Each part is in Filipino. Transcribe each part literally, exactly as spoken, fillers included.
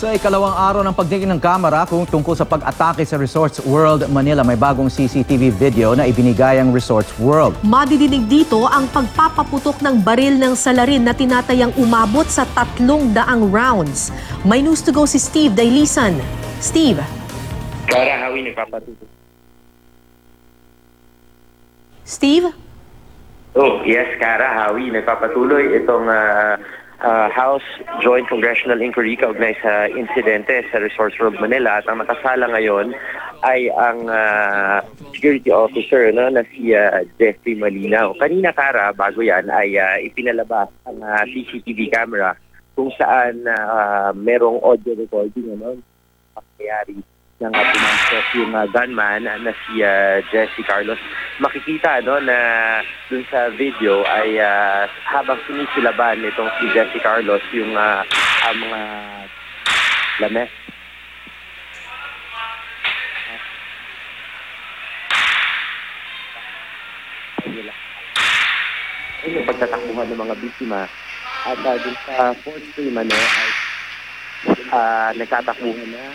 Sa ikalawang araw ng pagdinig ng kamera kung tungkol sa pag-atake sa Resorts World Manila, may bagong C C T V video na ibinigay ang Resorts World. Madidinig dito ang pagpapaputok ng baril ng salarin na tinatayang umabot sa tatlong daang rounds. May news to go si Steve Dailisan. Steve. Kara, Hawi, nagpapatutok. Steve? Oh, yes, Kara, Hawi, nagpapatuloy itong uh, uh, House Joint Congressional Inquiry kaugnay sa insidente sa Resorts World Manila. At ang nakasala ngayon ay ang uh, security officer no, na si uh, Jeffrey Malinaw. Kanina, Kara, bago yan, ay uh, ipinalabas ang uh, C C T V camera kung saan uh, merong audio recording ano, pangyayari ng uh, pumasok yung uh, gunman uh, na si uh, Jesse Carlos. Makikita no, na dun sa video ay uh, habang sinisilaban nitong si Jesse Carlos yung uh, uh, mga lames. Ayun yung pagtatakbuhan ng mga biktima at uh, dun sa fourth stream ano, ay uh, nagtatakbuhan na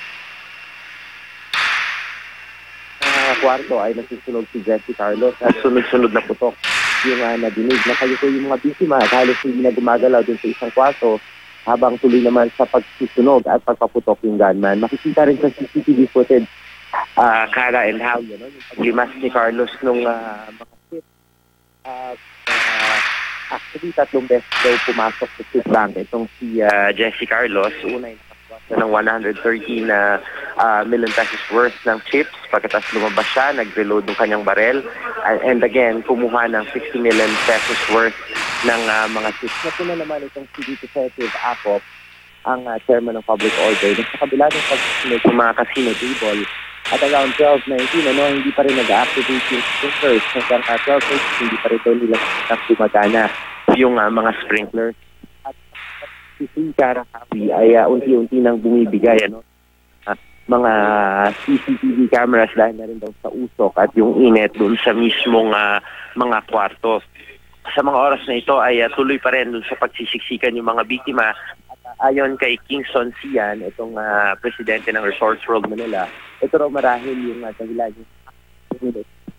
kwarto ay nasusunog si Jesse Carlos at sunod-sunod na putok yung uh, nadinig. Nakayo ko yung mga biktima at halos hindi na gumagalaw dun sa isang kwarto habang tuloy naman sa pagsusunog at pagpaputok yung gunman. Makikita rin sa C C T V footage uh, Kara and How, you know, yung paglimas ni Carlos nung uh, mga ship. Uh, uh, actually, tatlong beses daw pumasok sa ship bank itong si uh, Jesse Carlos. Una yung ng one hundred thirteen na uh, uh, million pesos worth ng chips. Pagkatapos lumabas siya, nag-reload ng kanyang barel. Uh, and again, kumuha ng sixty million pesos worth ng uh, mga chips. Nauna naman itong C D Detective Acop, ang uh, chairman ng public order. Sa kabila ng pagkasunod ng mga casino table, at around twelve nineteen, ano, hindi pa rin nag-activate yung sprinklers. Hanggang uh, twelve nineteen, hindi pa rin daw nila gumagana yung uh, mga sprinklers. Si Kara Hawi ay uh, unti-unti nang bumibigay ano, uh, mga C C T V cameras dahil na rin daw sa usok at yung init doon sa mismong uh, mga kwarto. Sa mga oras na ito ay uh, tuloy pa rin doon sa pagsisiksikan yung mga biktima. At uh, ayon kay Kingston Sian, itong uh, presidente ng Resorts World Manila, ito raw marahil yung uh, dahilan yung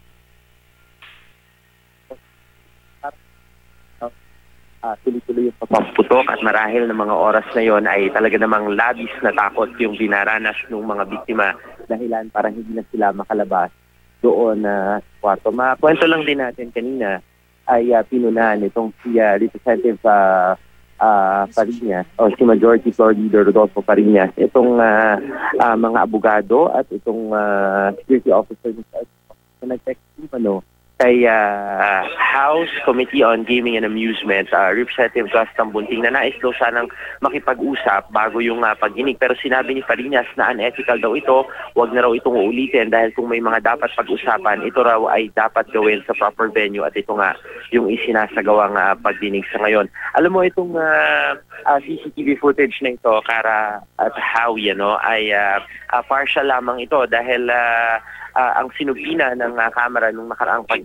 Uh, tuloy-tuloy yung pagpaputok at marahil ng mga oras na yon ay talaga namang labis na takot yung dinaranas ng mga biktima dahilan parang hindi na sila makalabas doon na uh, kwarto. Makwento lang din natin kanina ay uh, pinunahan itong si uh, Representative uh, uh, Pariñas o si Majority Floor Leader Rodolfo Pariñas, itong uh, uh, mga abogado at itong uh, security officer na nag-text ano, kay uh, House Committee on Gaming and Amusement, uh, Representative Gus Tambunting, na nais daw sanang makipag-usap bago yung uh, pagdinig. Pero sinabi ni Pariñas na unethical daw ito, wag na raw itong uulitin dahil kung may mga dapat pag-usapan, ito raw ay dapat gawin sa proper venue at ito nga yung isinasagawang uh, pagdinig sa ngayon. Alam mo itong uh, uh, C C T V footage na ito, Kara at Hawi, ano, ay uh, uh, partial lamang ito dahil uh, Uh, ang sinubina ng uh, camera nung nakaraang pag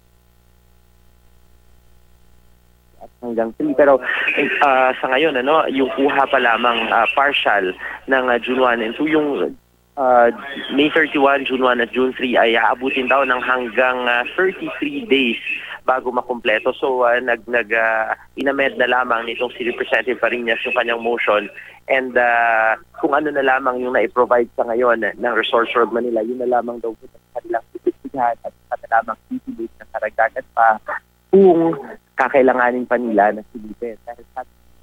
at hanggang three. Pero uh, sa ngayon, ano, yung kuha pa lamang uh, partial ng uh, June one and two. Yung uh, May thirty-one, June one at June three ay aabutin daw ng hanggang uh, thirty-three days bago makumpleto. So, uh, nag, nag, uh, inamed na lamang nitong si Representative Pariñas yung kanyang motion. And uh, kung ano na lamang yung na-provide sa ngayon ng Resorts World Manila, yun na lamang daw sa kanilang pipighan at sa lamang pipigit na karagdagan pa kung kakailanganin pa nila na silipin. Dahil sa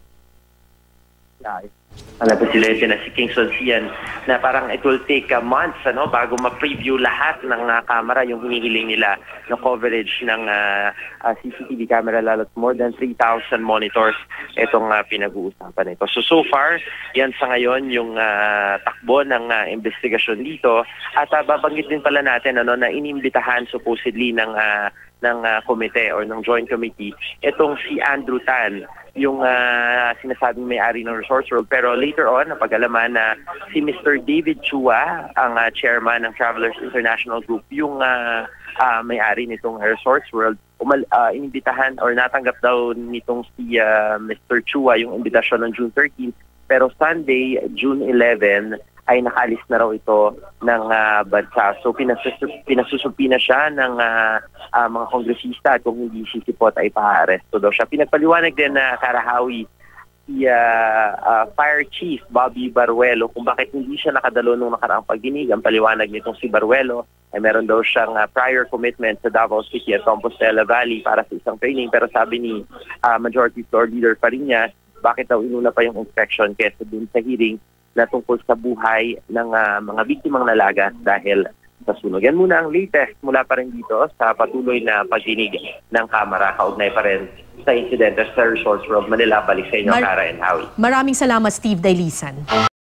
ang presidente na si Kingston Sian na parang it will take uh, months ano, bago ma-preview lahat ng uh, camera yung hinihiling nila na coverage ng uh, uh, C C T V camera, lalo't more than three thousand monitors itong uh, pinag-uusapan ito. So, so far, yan sa ngayon yung uh, takbo ng uh, investigasyon dito at uh, babanggit din pala natin ano, na inimbitahan supposedly ng uh, ng uh, komite or ng joint committee itong si Andrew Tan, yung uh, sinasabing may-ari ng Resorts World. Pero later on, napag-alaman na si Mister David Chua, ang uh, chairman ng Travelers International Group, yung uh, uh, may-ari nitong Resorts World, umal uh, inimbitahan or natanggap daw nitong si uh, Mister Chua yung imbitasyon ng June thirteenth Pero Sunday, June eleventh, ay nakaalis na raw ito ng uh, bansa. So pinasus- pinasusupina siya ng uh, uh, mga kongresista at kung hindi sisipot ay pa-aresto daw siya. Pinagpaliwanag din na Karahawi si uh, uh, Fire Chief Bobby Baruelo kung bakit hindi siya nakadalo nung nakaraang pagdinig. Ang paliwanag nitong si Baruelo ay meron daw siyang uh, prior commitment sa Davao City at Compostela Valley para sa isang training. Pero sabi ni uh, Majority Floor Leader Pariñas, bakit daw inuna pa yung inspection kesa dun sa hearing na tungkol sa buhay ng uh, mga biktimang nalaga dahil sa sunog. Yan muna ang latest mula pa rin dito sa patuloy na pagdinig ng Kamara. Kaugnay pa rin sa insidente sa Resorts World Manila. Balik sa inyo, Mar- Kara and Howie. Maraming salamat, Steve Dailisan.